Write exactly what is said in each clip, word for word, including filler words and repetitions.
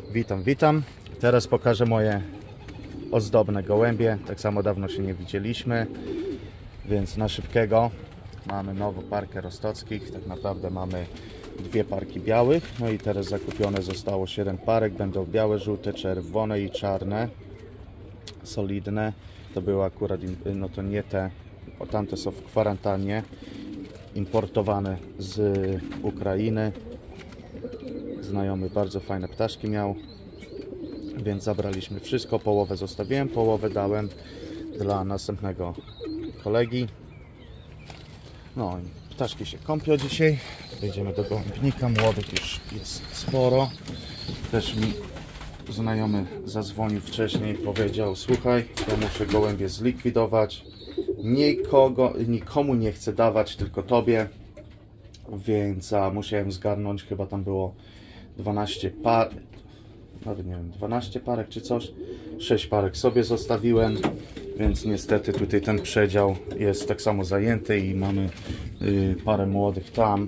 Witam, witam. Teraz pokażę moje ozdobne gołębie. Tak samo dawno się nie widzieliśmy, więc na szybkiego mamy nową parkę rostockich. Tak naprawdę mamy dwie parki białych. No i teraz zakupione zostało siedem parek. Będą białe, żółte, czerwone i czarne. Solidne. To były akurat, no to nie te, bo tamte są w kwarantannie. Importowane z Ukrainy. Znajomy bardzo fajne ptaszki miał, więc zabraliśmy wszystko. Połowę zostawiłem, połowę dałem dla następnego kolegi. No i ptaszki się kąpią dzisiaj. Wejdziemy do gołębnika. Młodych już jest sporo. Też mi znajomy zadzwonił wcześniej, powiedział: słuchaj, ja muszę gołębie zlikwidować. Nikogo, nikomu nie chcę dawać, tylko tobie. Więc a, musiałem zgarnąć, chyba tam było dwanaście par, nawet nie wiem, dwanaście parek czy coś. sześć parek sobie zostawiłem, więc niestety tutaj ten przedział jest tak samo zajęty i mamy y, parę młodych tam.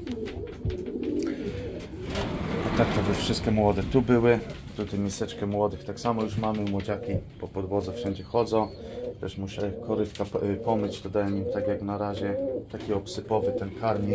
A tak to by wszystkie młode tu były. Tutaj miseczkę młodych tak samo już mamy. Młodziaki po podłodze wszędzie chodzą. Też muszę korywka pomyć, to dałem im tak jak na razie taki obsypowy ten karmik.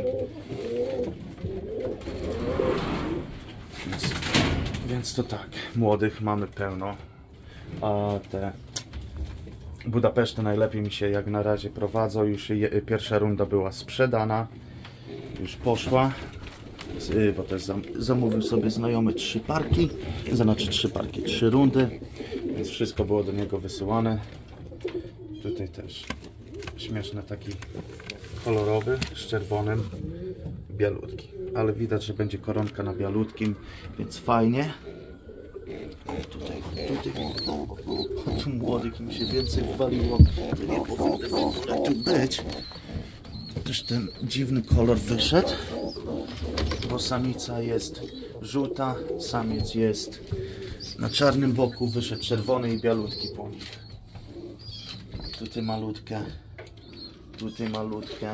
Więc, więc to tak, młodych mamy pełno. A te Budapeszty najlepiej mi się jak na razie prowadzą. Już je, pierwsza runda była sprzedana. Już poszła. Bo też zam, zamówił sobie znajomy trzy parki. Znaczy trzy parki, trzy rundy. Więc wszystko było do niego wysyłane. Tutaj też śmieszny taki kolorowy z czerwonym, bialutki, ale widać, że będzie koronka na bialutkim, więc fajnie. Tutaj, tutaj, o, tu młodych mi się więcej waliło, to nie powinno w ogóle tu być. Też ten dziwny kolor wyszedł, bo samica jest żółta, samiec jest na czarnym boku, wyszedł czerwony i bialutki po nich. Tutaj malutkie, tutaj malutkie.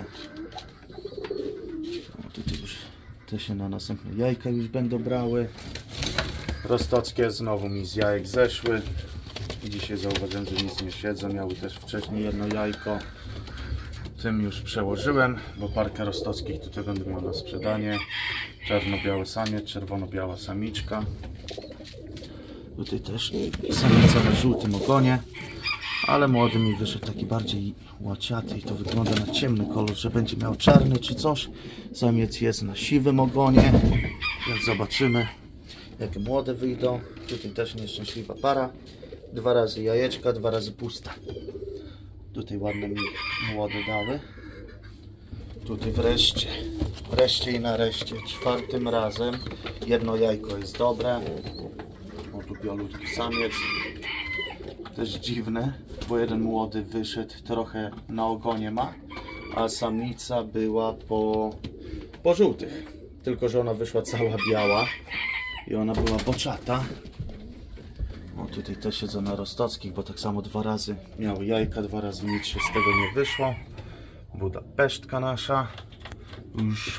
O, tutaj już te się na następne jajka już będą brały. Rostockie znowu mi z jajek zeszły. Dzisiaj zauważyłem, że nic nie siedzą. Miały też wcześniej jedno jajko. Tym już przełożyłem, bo parkę rostockich tutaj będę miał na sprzedanie. Czarno-biały samiec, czerwono-biała samiczka. Tutaj też samica na żółtym ogonie. Ale młody mi wyszedł taki bardziej łaciaty i to wygląda na ciemny kolor, że będzie miał czarny czy coś. Samiec jest na siwym ogonie, więc zobaczymy, jakie młode wyjdą. Tutaj też nieszczęśliwa para. Dwa razy jajeczka, dwa razy pusta. Tutaj ładne mi młode dały. Tutaj wreszcie, wreszcie i nareszcie, czwartym razem jedno jajko jest dobre. O, tu bialutki samiec. Też dziwne, bo jeden młody wyszedł, trochę na ogonie ma, a samica była po, po żółtych. Tylko że ona wyszła cała biała i ona była boczata. O, tutaj też siedzą na rostockich, bo tak samo dwa razy miały jajka, dwa razy nic się z tego nie wyszło. Budapesztka nasza. Już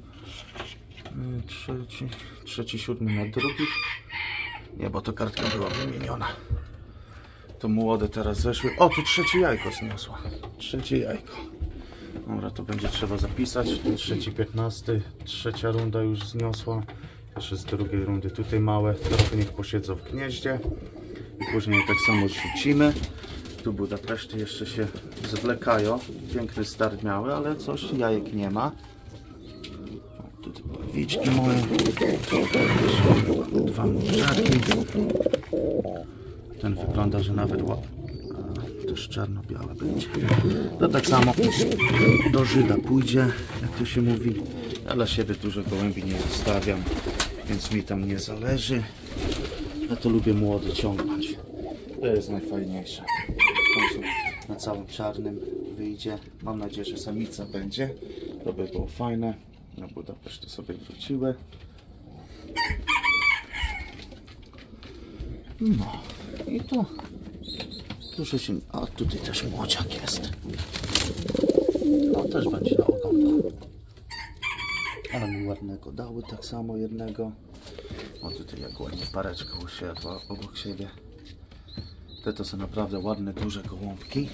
trzeci, trzeci, siódmy na drugich. Nie, bo to kartka była wymieniona. To młode teraz zeszły. O, tu trzecie jajko zniosła. Trzecie jajko. Dobra, to będzie trzeba zapisać. Tu trzeci, piętnasty. Trzecia runda już zniosła. Jeszcze z drugiej rundy tutaj małe. Trochę niech posiedzą w gnieździe. I później tak samo rzucimy. Tu Budapeszty jeszcze się zwlekają. Piękny start miały, ale coś jajek nie ma. O, tutaj pawiczki moje. Dwa młodziaki. Ten wygląda, że nawet ładnie. Też czarno-białe będzie. To tak samo do Żyda pójdzie, jak to się mówi. Ja dla siebie dużo gołębi nie zostawiam, więc mi tam nie zależy. Ja to lubię młody ciągnąć. To jest najfajniejsze. Na całym czarnym wyjdzie. Mam nadzieję, że samica będzie. To by było fajne. Na Budapeszty sobie wróciły. No i to dużo się... A tutaj też młodziak jest. No też będzie na ogonku. Ale mi ładnego dały, tak samo jednego. O, tutaj jak ładnie pareczka usiadła obok siebie. Te to są naprawdę ładne, duże gołąbki.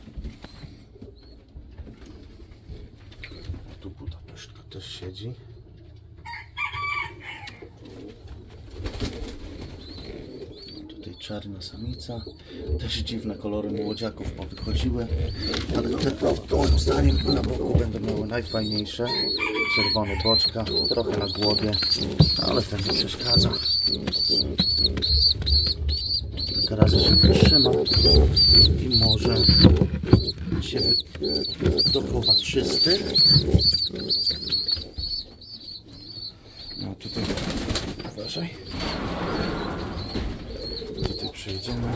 Tu Budapesztka też siedzi. Tutaj czarna samica. Też dziwne kolory młodziaków powychodziły. Ale te moim zdaniem na boku będą miały najfajniejsze. Czerwone boczka, trochę na głowie, ale ten nie przeszkadza. Teraz się wytrzyma i może się dochowa czysty. No tutaj uważaj. Tutaj przejdziemy.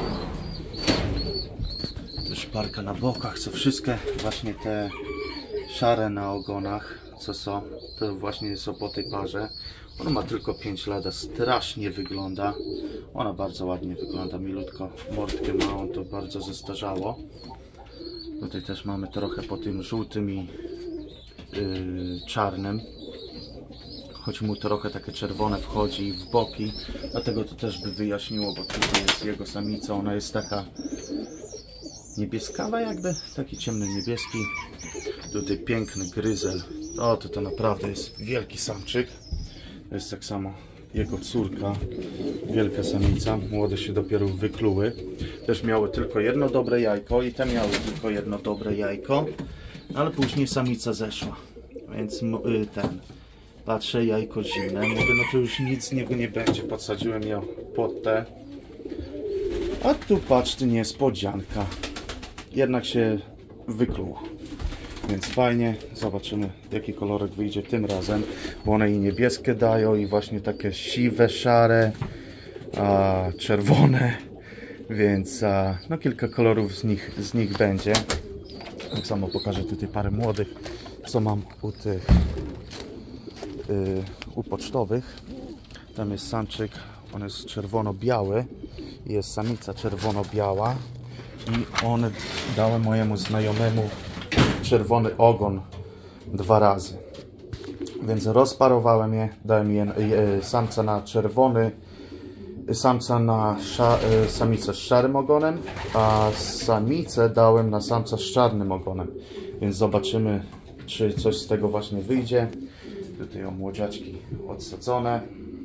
To szparka na bokach, co wszystkie właśnie te szare na ogonach, co są, to właśnie są po tej parze. Ona ma tylko pięć lat, a strasznie wygląda. Ona bardzo ładnie wygląda, milutko mordkę ma, on to bardzo zestarzało. Tutaj też mamy trochę po tym żółtym i yy, czarnym. Choć mu trochę takie czerwone wchodzi w boki, dlatego to też by wyjaśniło, bo tutaj jest jego samica, ona jest taka niebieskawa jakby, taki ciemny niebieski. Tutaj piękny gryzel, o to to naprawdę jest wielki samczyk. To jest tak samo jego córka, wielka samica, młode się dopiero wykluły. Też miały tylko jedno dobre jajko i te miały tylko jedno dobre jajko, ale później samica zeszła, więc ten, patrzę, jajko zimne, mówię, no to już nic z niego nie będzie, podsadziłem ją pod te, a tu patrzcie, niespodzianka, jednak się wykluło. Więc fajnie, zobaczymy jaki kolorek wyjdzie tym razem, bo one i niebieskie dają i właśnie takie siwe, szare, a, czerwone, więc a, no kilka kolorów z nich, z nich będzie. Tak samo pokażę tutaj parę młodych, co mam u tych yy, u pocztowych. Tam jest samczyk, on jest czerwono-biały i jest samica czerwono-biała i one dały mojemu znajomemu czerwony ogon dwa razy, więc rozparowałem je, dałem je, je samca na czerwony, samca na sza, samicę z szarym ogonem, a samicę dałem na samca z czarnym ogonem, więc zobaczymy, czy coś z tego właśnie wyjdzie. Tutaj o młodziaczki odsadzone,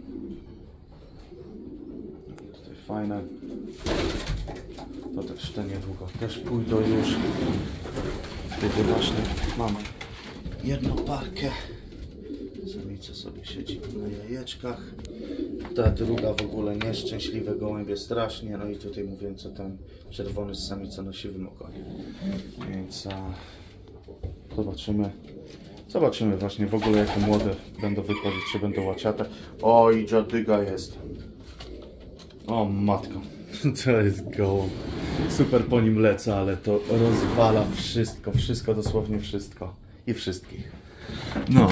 tutaj fajne, to też te niedługo też pójdą już. Tutaj właśnie mamy jedną parkę, samica sobie siedzi na jajeczkach, ta druga w ogóle nieszczęśliwe gołębie strasznie, no i tutaj mówię, co ten czerwony z samicą na siwym ogonie, więc a, zobaczymy, zobaczymy właśnie w ogóle jakie młode będą wychodzić, czy będą łaciate. O, i dziadyga jest, o matko. To jest gołąb. Super po nim lecę, ale to rozwala wszystko, wszystko, dosłownie wszystko i wszystkich. No.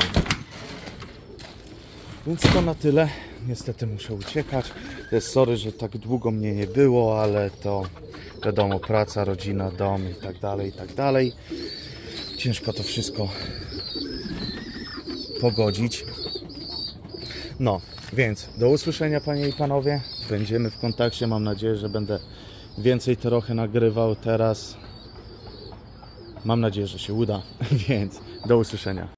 Więc to na tyle. Niestety muszę uciekać. Jest sorry, że tak długo mnie nie było, ale to wiadomo, praca, rodzina, dom i tak dalej, i tak dalej. Ciężko to wszystko pogodzić. No, więc do usłyszenia, panie i panowie. Będziemy w kontakcie. Mam nadzieję, że będę więcej trochę nagrywał teraz. Mam nadzieję, że się uda. Więc do usłyszenia.